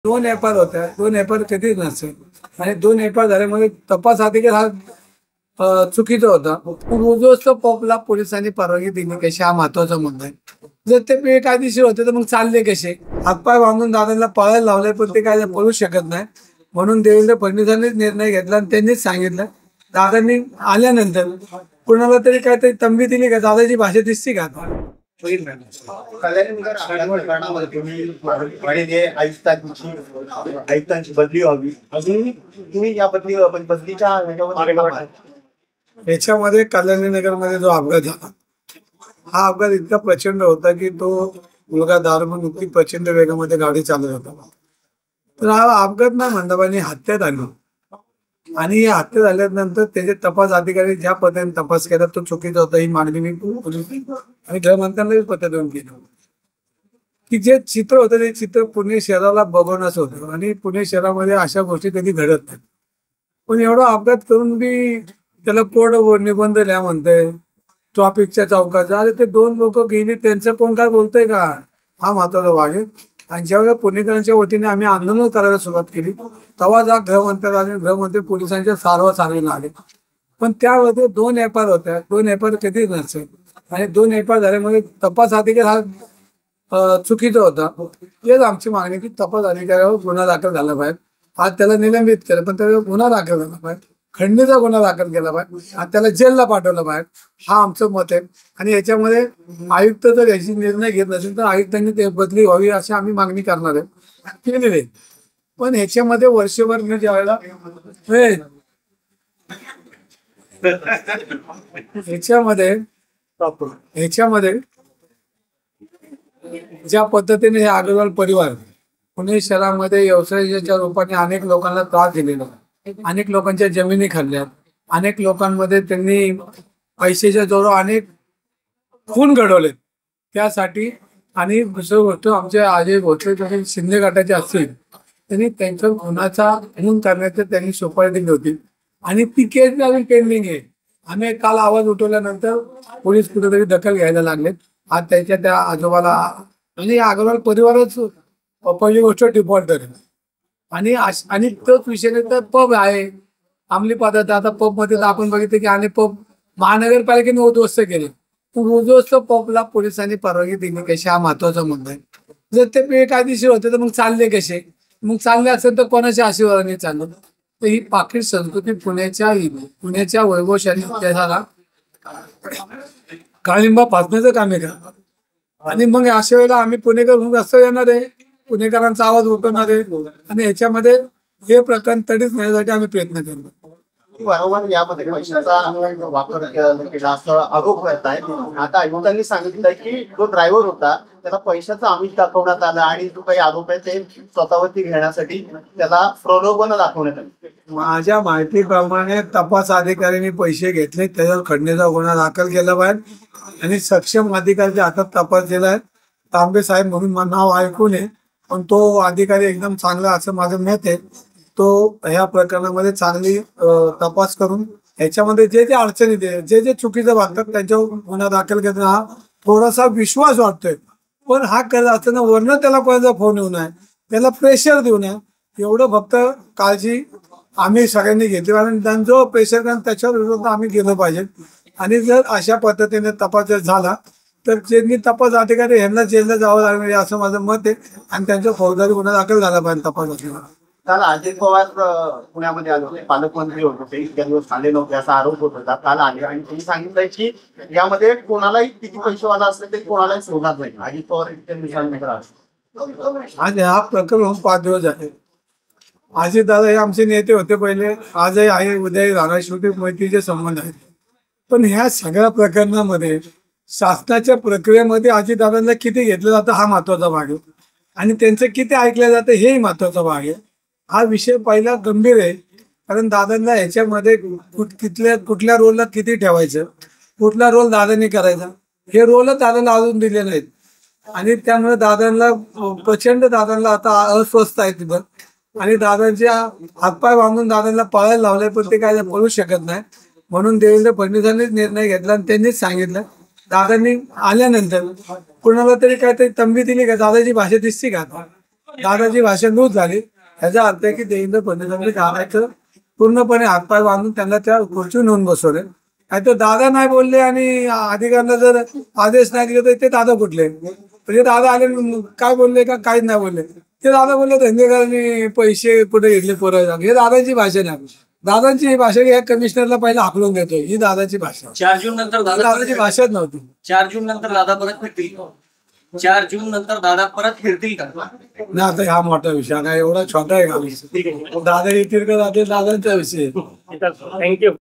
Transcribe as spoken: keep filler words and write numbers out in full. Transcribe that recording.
दोन F R होत्या, दोन एफ आर कधीच नसेल आणि दोन एफ आर झाल्यामुळे तपास अधिकारी हा अ, चुकीचा होता. उद्ध्वस्त पॉपला पोलिसांनी परवानगी दिली कशी, हा महत्वाचा मुद्दा आहे. जर ते बेकायदेशीर होते तर मग चालले कसे? हातपाय बांधून दादांना पळायला लावले, पण ते काय पळू शकत नाही. म्हणून देवेंद्र फडणवीसांनीच निर्णय घेतला आणि त्यांनीच सांगितलं. दादांनी आल्यानंतर कुणाला तरी काहीतरी तंबी दिली का? दादाची भाषा दिसती का आता? कल्याणनगर प्रकरणामध्ये तुम्ही म्हणजे आयुक्तांची आयुक्तांची बदली व्हावी अजून तुम्ही या बदली बदलीच्या ह्याच्यामध्ये याच्यामध्ये कल्याणनगर मध्ये जो अपघात झाला, हा अपघात इतका प्रचंड होता की तो मुलगा दारू म्हणून इतकी प्रचंड वेगामध्ये गाडी चालवत होता. तर हा अपघात नाही म्हणता पण हत्येत आली आणि या हत्या झाल्यानंतर त्याचे तपास अधिकारी ज्या पद्धतीने तपास केला तो चुकीचा होता ही मागणी मी पोलीस आणि गृहमंत्र्यांनाही पत्र देऊन केलं की जे चित्र होतं ते चित्र पुणे शहराला बघवण्याचं होतं आणि पुणे शहरामध्ये अशा गोष्टी कधी घडत नाहीत. पण एवढा अपघात करून बी त्याला कोर्ट निबंध लिहा म्हणतंय ट्रॉफिकच्या चौकाचा. अरे ते दोन लोक गेली त्यांचं कोण काय बोलतंय का? हा महत्वाचा भाग आहे. आणि ज्यावेळेला पुणेकरांच्या वतीने आम्ही आंदोलन करायला सुरुवात केली तेव्हा जा गृहमंत्री आणि गृहमंत्री पोलिसांच्या सारवा सारवीला आले. पण त्यामध्ये दोन एफ आर होत्या, दोन एफ आर कधीच नसेल आणि दोन एफ आर झाल्यामुळे तपास अधिकारी हा अ, चुकीचा होता. हेच आमची मागणी की तपास अधिकाऱ्यावर गुन्हा दाखल झाला पाहिजे. आज त्याला निलंबित केलं पण त्याला गुन्हा दाखल झाला पाहिजे, खंडणीचा गुन्हा दाखल केला पाहिजे आणि त्याला जेलला पाठवलं पाहिजे. हा आमचं मत आहे. आणि याच्यामध्ये आयुक्त जर याची निर्णय घेत नसेल तर आयुक्तांनी ते बदली व्हावी अशी आम्ही मागणी करणार आहे, केलेली आहे. पण ह्याच्यामध्ये वर्षभर मी ज्यावेळेला ह्याच्यामध्ये ह्याच्यामध्ये ज्या पद्धतीने हे अग्रवाल परिवार पुणे शहरामध्ये व्यवसायाच्या रूपाने अनेक लोकांना त्रास दिलेला, अनेक लोकांच्या जमिनी खाल्ल्यात, अनेक लोकांमध्ये त्यांनी पैशाच्या जोरावर अनेक खून घडवलेत त्यासाठी. आणि दुसरी गोष्ट आमचे अजय भोसले शिंदे गटाचे असतील त्यांनी त्यांच्या गुन्ह्याचा खून करण्याची त्यांनी सुपारी दिली होती आणि ती केस अजून पेंडिंग आहे. आम्ही काल आवाज उठवल्यानंतर पोलीस कुठेतरी दखल घ्यायला लागलेत. आज त्याच्या त्या आजोबाला म्हणजे अग्रवाल परिवारच पहिली गोष्ट डिफॉल्टर आहे. आणि आणि तोच विषय तर पब आहे अंमली पदार्थ. आता पब मध्ये आपण बघितलं की अनेक पब महानगरपालिकेने उद्ध्वस्त केले. उद्ध्वस्त पबला पोलिसांनी परवानगी दिली कशी, हा महत्वाचा मुद्दा आहे. जर ते बेकायदेशीर होते तर मग चालले कसे? मग चालले असेल तर कोणाच्या आशीर्वादाने चाललं? तर ही पाकिट संस्कृती पुण्याच्या पुण्याच्या वैभवशाली इतिहासाला काळिंबा फासण्याचं काम आहे का? आणि मग अशा वेळेला आम्ही पुणेकर म्हणून असं येणार आहे, पुणेकरांचा आवाज उठवणार आहे आणि ह्याच्यामध्ये हे प्रकरण तडीच नेण्यासाठी आम्ही प्रयत्न करतो. वारंवार यामध्ये पैशाचा वापर केला असं आरोप करत आहे. आता आयुक्तांनी सांगितलंय की जो ड्रायव्हर होता त्याला पैशाचं आमिष दाखवण्यात आलं आणि जो काही आरोप आहे ते स्वतःवरती घेण्यासाठी त्याला प्रलोभन दाखवण्यात आलं. माझ्या माहितीप्रमाणे तपास अधिकाऱ्यांनी पैसे घेतले, त्याच्यावर खंडणीचा गुन्हा दाखल केला पाहिजे आणि सक्षम अधिकाऱ्याच्या हातात तपास दिलाय. तांबे साहेब म्हणून नाव ऐकू नये पण तो अधिकारी एकदम चांगला असं माझं मत आहे. तो ह्या प्रकरणामध्ये चांगली तपास करून ह्याच्यामध्ये जे जे अडचणी दे जे जे चुकीचं वागतात त्यांच्यावर गुन्हा दाखल करणे हा थोडासा विश्वास वाटतोय. पण हा करत असताना वर्ण त्याला कोणाचा फोन येऊ नये, त्याला प्रेशर देऊ नये एवढं फक्त काळजी आम्ही सगळ्यांनी घेतली. कारण जो प्रेशर करून त्याच्यावर विरोधात आम्ही गेलं पाहिजे. आणि जर अशा पद्धतीने तपास जर झाला तर ज्यांनी तपास अधिकारी ह्यांना जेलला जावं लागणार असं माझं मत आहे आणि त्यांचा फौजदारी गुन्हा दाखल झाला पाहिजे तपास अधिकारी. काल अजित पवार पुण्यामध्ये आले होते, पालकमंत्री होते, इतक्या दिवस आले नव्हते असा आरोप होत होता. काल आले आणि त्यांनी सांगितलंय की यामध्ये कोणालाही किती पैसेवाला असेल ते कोणालाही सोडणार नाही. अजित पवार इतक्या दिवसांनंतर आले. आज हा प्रकरण होऊन पाच दिवस आहे. अजित दादा हे आमचे नेते होते पहिले, आजही आहे, उद्याही राहणार, शेवटी मैत्रीचे संबंध आहेत. पण ह्या सगळ्या प्रकरणामध्ये शासनाच्या प्रक्रियेमध्ये अजितदादांना किती घेतलं जातं हा महत्वाचा भाग आहे आणि त्यांचं किती ऐकलं जातं हेही महत्वाचा भाग आहे. हा विषय पहिला गंभीर आहे कारण दादांना ह्याच्यामध्ये कुठल्या कुठल्या रोलला किती ठेवायचं, कुठला रोल दादांनी करायचा हे रोलच दादांना अजून दिले नाहीत. आणि त्यामुळे दादांना प्रचंड दादांना आता अस्वस्थ आहे तिथं आणि दादांच्या हातपाय बांधून दादांना पळायला लावलंय पण ते काय पळू शकत नाही. म्हणून देवेंद्र फडणवीसांनीच निर्णय घेतला आणि त्यांनीच सांगितलं. दादांनी आल्यानंतर कुणाला तरी काहीतरी तंबी दिली का? दादाची भाषा दिसती का आता? दादाची भाषा लूज झाली. ह्याचा अर्थ आहे की देवेंद्र फडणवीसांनी दादाचं पूर्णपणे हातपाय बांधून त्यांना त्या खुर्चीवर नेऊन बसवले. आणि तो दादा नाही बोलले आणि अधिकाऱ्यांना जर आदेश नाही दिले तर ते दादा कुठले? म्हणजे दादा आले काय बोलले का काहीच नाही बोलले. ते दादा बोलले धंदेकरांनी पैसे कुठे घेतले पोरं, हे दादाची भाषा नाही. दादांची ही भाषा या कमिशनरला पहिला हाकलून देतो, ही दादाची भाषा. चार जून नंतर ही दादा दादाची भाषाच नव्हती. चार जून नंतर दादा परत फिरतील. चार जून नंतर दादा परत फिरतील का? नाही आता हा मोठा विषय काय एवढा छोटा आहे का विषय? दादा येतील का दादा दादांचा विषय आहे. थँक्यू.